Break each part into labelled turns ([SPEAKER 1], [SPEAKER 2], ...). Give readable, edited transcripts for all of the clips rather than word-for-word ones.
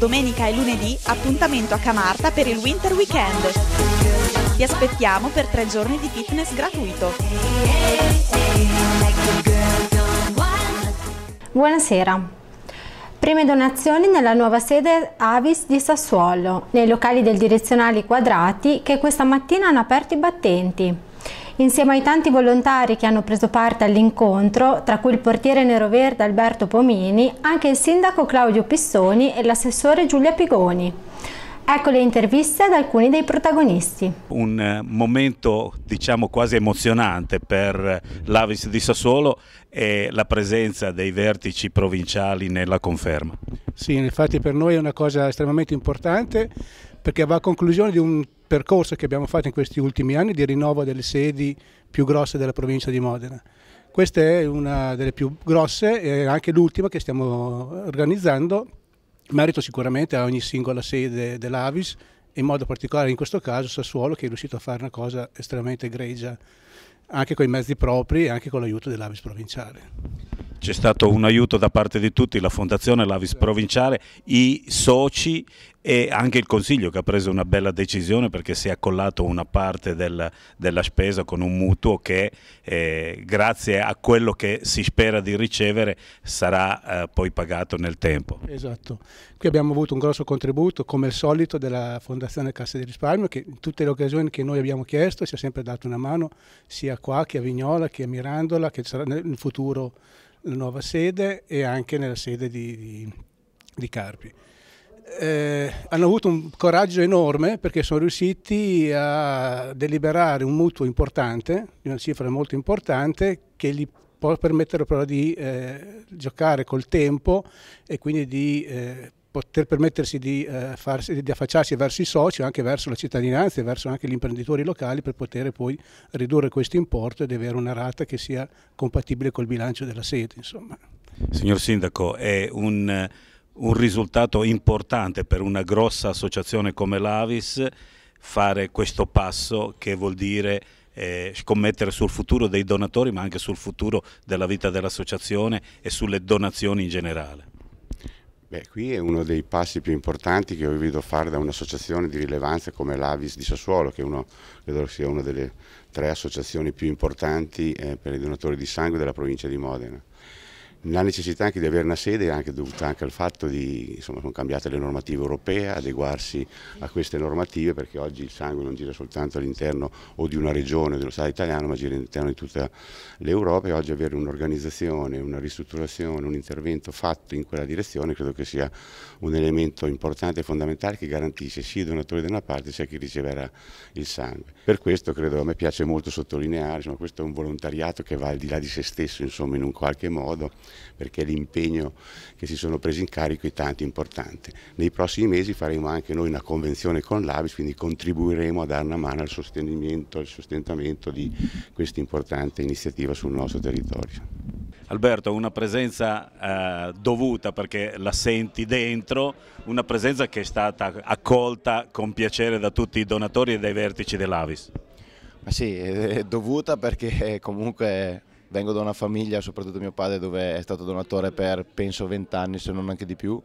[SPEAKER 1] domenica e lunedì appuntamento a Camarta per il Winter Weekend. Ti aspettiamo per 3 giorni di fitness gratuito.
[SPEAKER 2] Buonasera. Prime donazioni nella nuova sede Avis di Sassuolo, nei locali del Direzionali Quadrati che questa mattina hanno aperto i battenti. Insieme ai tanti volontari che hanno preso parte all'incontro, tra cui il portiere neroverde Alberto Pomini, anche il sindaco Claudio Pissoni e l'assessore Giulia Pigoni. Ecco le interviste ad alcuni dei protagonisti.
[SPEAKER 3] Un momento diciamo quasi emozionante per l'Avis di Sassuolo è la presenza dei vertici provinciali nella conferma.
[SPEAKER 4] Sì, infatti per noi è una cosa estremamente importante perché va a conclusione di un percorso che abbiamo fatto in questi ultimi anni di rinnovo delle sedi più grosse della provincia di Modena. Questa è una delle più grosse e anche l'ultima che stiamo organizzando. Merito sicuramente a ogni singola sede dell'Avis, in modo particolare in questo caso Sassuolo, che è riuscito a fare una cosa estremamente egregia anche con i mezzi propri e anche con l'aiuto dell'Avis provinciale.
[SPEAKER 3] C'è stato un aiuto da parte di tutti, la Fondazione, l'Avis provinciale, i soci e anche il Consiglio che ha preso una bella decisione perché si è accollato una parte della spesa con un mutuo che grazie a quello che si spera di ricevere sarà poi pagato nel tempo.
[SPEAKER 4] Esatto, qui abbiamo avuto un grosso contributo come al solito della Fondazione Cassa di Risparmio che in tutte le occasioni che noi abbiamo chiesto ci ha sempre dato una mano sia qua che a Vignola che a Mirandola che sarà nel futuro la nuova sede e anche nella sede di Carpi. Hanno avuto un coraggio enorme perché sono riusciti a deliberare un mutuo importante, di una cifra molto importante, che gli può permettere però di giocare col tempo e quindi di poter permettersi di affacciarsi verso i soci, anche verso la cittadinanza e verso anche gli imprenditori locali per poter poi ridurre questo importo ed avere una rata che sia compatibile col bilancio della sede. Insomma.
[SPEAKER 3] Signor Sindaco, è un risultato importante per una grossa associazione come l'Avis fare questo passo che vuol dire scommettere sul futuro dei donatori ma anche sul futuro della vita dell'associazione e sulle donazioni in generale.
[SPEAKER 5] Beh, qui è uno dei passi più importanti che ho veduto fare da un'associazione di rilevanza come l'Avis di Sassuolo, che credo sia una delle 3 associazioni più importanti per i donatori di sangue della provincia di Modena. La necessità anche di avere una sede è anche dovuta anche al fatto di, insomma, sono cambiate le normative europee, adeguarsi a queste normative perché oggi il sangue non gira soltanto all'interno o di una regione o dello Stato italiano, ma gira all'interno di tutta l'Europa e oggi avere un'organizzazione, una ristrutturazione, un intervento fatto in quella direzione credo che sia un elemento importante e fondamentale che garantisce sia i donatori da una parte sia chi riceverà il sangue. Per questo credo, a me piace molto sottolineare, insomma, questo è un volontariato che va al di là di se stesso, insomma, in un qualche modo, perché l'impegno che si sono presi in carico è tanto importante. Nei prossimi mesi faremo anche noi una convenzione con l'Avis, quindi contribuiremo a dare una mano al sostenimento, al sostentamento di questa importante iniziativa sul nostro territorio.
[SPEAKER 3] Alberto, una presenza dovuta perché la senti dentro, una presenza che è stata accolta con piacere da tutti i donatori e dai vertici dell'Avis.
[SPEAKER 6] Ma sì, è dovuta perché comunque vengo da una famiglia, soprattutto mio padre, dove è stato donatore per penso 20 anni, se non anche di più.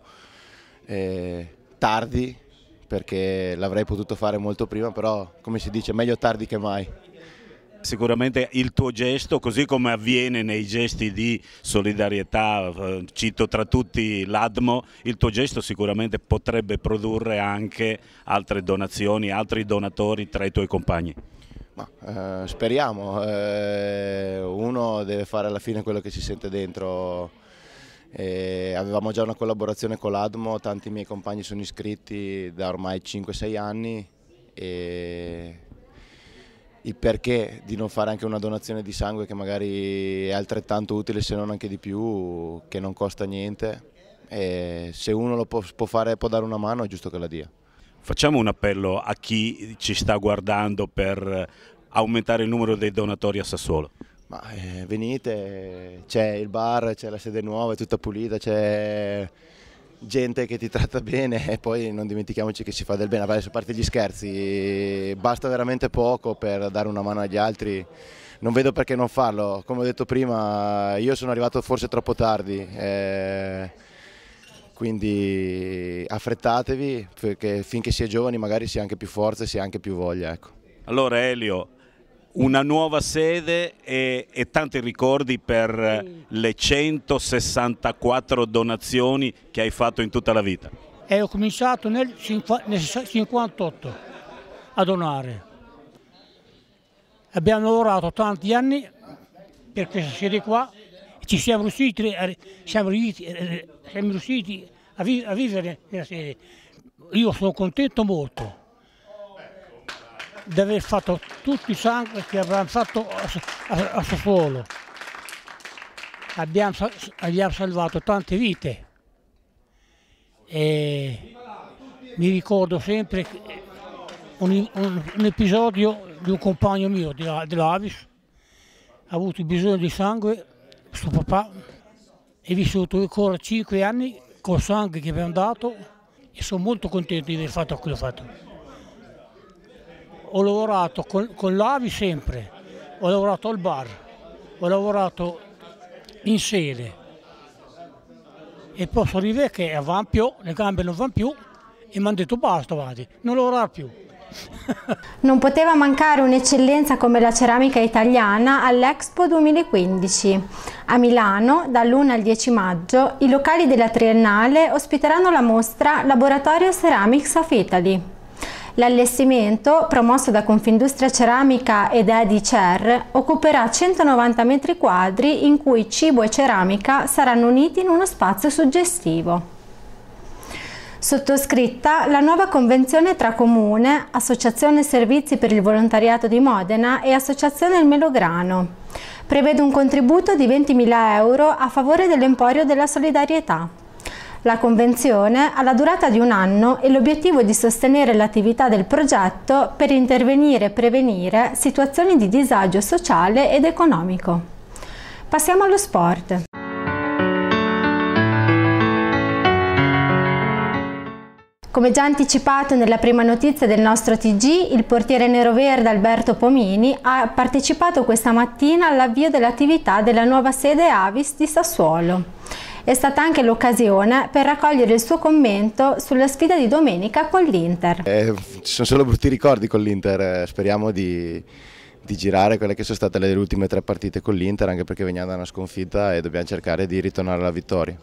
[SPEAKER 6] Tardi, perché l'avrei potuto fare molto prima, però come si dice, meglio tardi che mai.
[SPEAKER 3] Sicuramente il tuo gesto, così come avviene nei gesti di solidarietà, cito tra tutti l'ADMO, il tuo gesto sicuramente potrebbe produrre anche altre donazioni, altri donatori tra i tuoi compagni.
[SPEAKER 6] Ma, speriamo, uno deve fare alla fine quello che si sente dentro. Avevamo già una collaborazione con l'ADMO, tanti miei compagni sono iscritti da ormai 5-6 anni e il perché di non fare anche una donazione di sangue che magari è altrettanto utile se non anche di più, che non costa niente, e se uno lo può fare, può dare una mano, è giusto che la dia.
[SPEAKER 3] Facciamo un appello a chi ci sta guardando per aumentare il numero dei donatori a Sassuolo.
[SPEAKER 6] Ma, venite, c'è il bar, c'è la sede nuova, è tutta pulita, c'è gente che ti tratta bene e poi non dimentichiamoci che si fa del bene. Adesso a parte gli scherzi, basta veramente poco per dare una mano agli altri, non vedo perché non farlo. Come ho detto prima, io sono arrivato forse troppo tardi, quindi affrettatevi, perché finché si è giovani magari si ha anche più forza e si ha anche più voglia. Ecco.
[SPEAKER 3] Allora Elio, una nuova sede e tanti ricordi per le 164 donazioni che hai fatto in tutta la vita.
[SPEAKER 7] Ho cominciato nel 58 a donare. Abbiamo lavorato tanti anni per questa sede qua e ci siamo riusciti a vivere nella sede. Io sono contento molto di aver fatto tutto il sangue che abbiamo fatto a Sassuolo. Abbiamo salvato tante vite e mi ricordo sempre un episodio di un compagno mio dell'Avis, ha avuto bisogno di sangue, suo papà è vissuto ancora 5 anni col sangue che abbiamo dato e sono molto contento di aver fatto quello che ho fatto. Ho lavorato con l'Avis sempre, ho lavorato al bar, ho lavorato in sede e poi sono arrivato che avanti più, le gambe non vanno più e mi hanno detto basta avanti, non lavorare più.
[SPEAKER 2] Non poteva mancare un'eccellenza come la ceramica italiana all'Expo 2015. A Milano, dall'1 al 10 maggio, i locali della Triennale ospiteranno la mostra Laboratorio Ceramics of Italy. L'allestimento, promosso da Confindustria Ceramica ed Edicer, occuperà 190 metri quadri in cui cibo e ceramica saranno uniti in uno spazio suggestivo. Sottoscritta la nuova convenzione tra Comune, Associazione Servizi per il Volontariato di Modena e Associazione Il Melograno. Prevede un contributo di 20.000 euro a favore dell'Emporio della Solidarietà. La convenzione ha la durata di 1 anno e l'obiettivo è di sostenere l'attività del progetto per intervenire e prevenire situazioni di disagio sociale ed economico. Passiamo allo sport. Come già anticipato nella prima notizia del nostro TG, il portiere neroverde Alberto Pomini ha partecipato questa mattina all'avvio dell'attività della nuova sede Avis di Sassuolo. È stata anche l'occasione per raccogliere il suo commento sulla sfida di domenica con l'Inter.
[SPEAKER 6] Ci sono solo brutti ricordi con l'Inter, speriamo di girare quelle che sono state le ultime 3 partite con l'Inter, anche perché veniamo da una sconfitta e dobbiamo cercare di ritornare alla vittoria.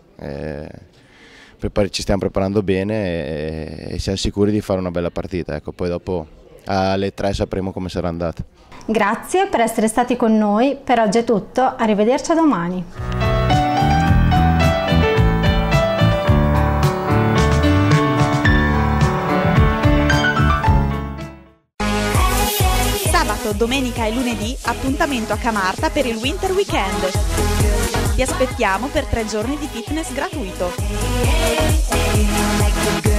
[SPEAKER 6] Ci stiamo preparando bene e siamo sicuri di fare una bella partita, ecco, poi dopo alle 3 sapremo come sarà andata.
[SPEAKER 2] Grazie per essere stati con noi, per oggi è tutto, arrivederci a domani.
[SPEAKER 1] Sabato, domenica e lunedì appuntamento a Camarta per il Winter Weekend. Ti aspettiamo per 3 giorni di fitness gratuito.